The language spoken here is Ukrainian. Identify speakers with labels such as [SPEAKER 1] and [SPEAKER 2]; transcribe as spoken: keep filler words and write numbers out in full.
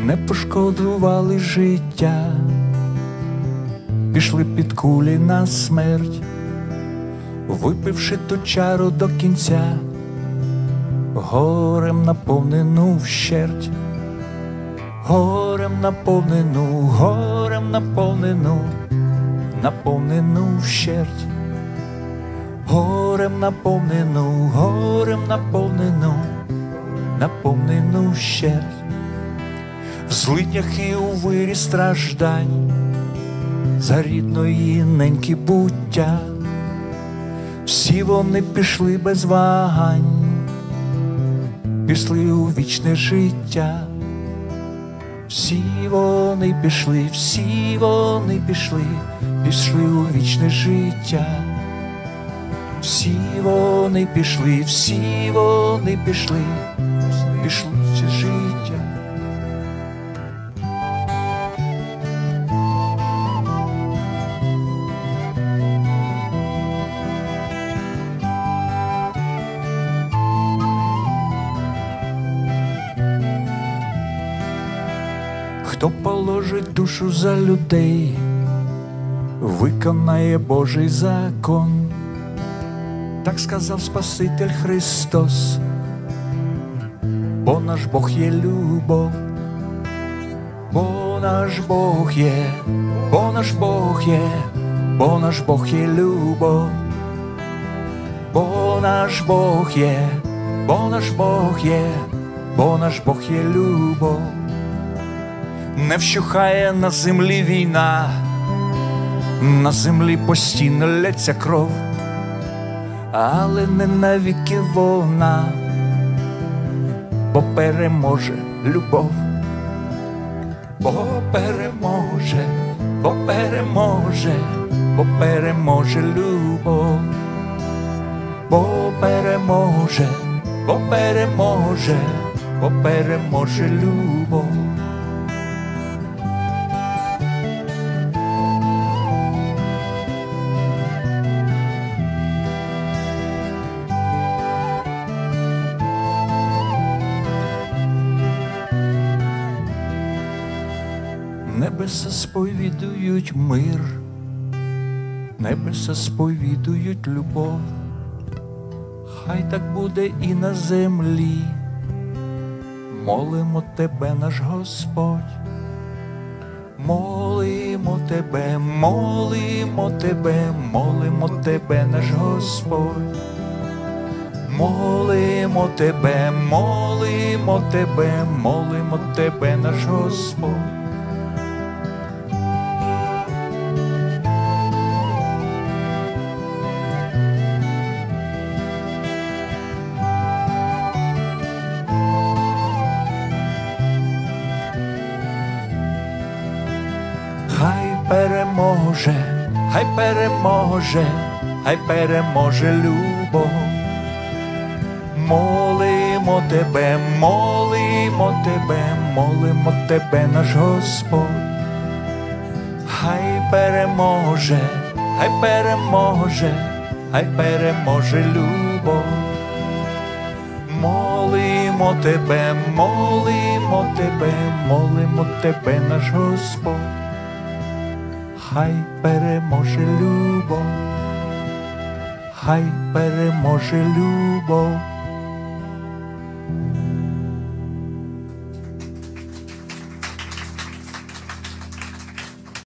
[SPEAKER 1] не пошкодували життя, пішли під кулі на смерть, випивши ту чару до кінця, горем наповнену вщерть, горем наповнену, горем наповнену, наповнену вщерть, горем наповнену, горем наповнену, наповнену вщерть. В злиднях і у вирі страждань за рідної неньки буття, всі вони пішли без вагань, пішли у вічне життя. Всі вони пішли, всі вони пішли, пішли у вічне життя. Всі вони пішли, всі вони пішли, пішли в це життя. Хто положить душу за людей, виконає Божий закон. Так сказав Спаситель Христос, бо наш Бог є любов, бо наш Бог є, бо наш Бог є, бо наш Бог є любов, бо наш Бог є, бо наш Бог є, бо наш Бог є любов. Не вщухає на землі війна, на землі постійно лється кров, але не навіки вона, бо переможе любов, бо переможе, бо переможе, бо переможе любов, бо переможе, бо переможе, бо переможе любов. Небеса сповідують мир, небеса сповідують любов, хай так буде і на землі. Молимо Тебе, наш Господь, молимо Тебе, молимо Тебе, молимо Тебе, наш Господь, молимо Тебе, молимо Тебе, молимо Тебе, наш Господь. Хай переможе, хай переможе, хай переможе любов. Молимо Тебе, молимо Тебе, молимо Тебе, наш Господь. Хай переможе, хай переможе, хай переможе любов. Молимо Тебе, молимо Тебе, молимо Тебе, наш Господь. Хай переможе любов, хай переможе любов.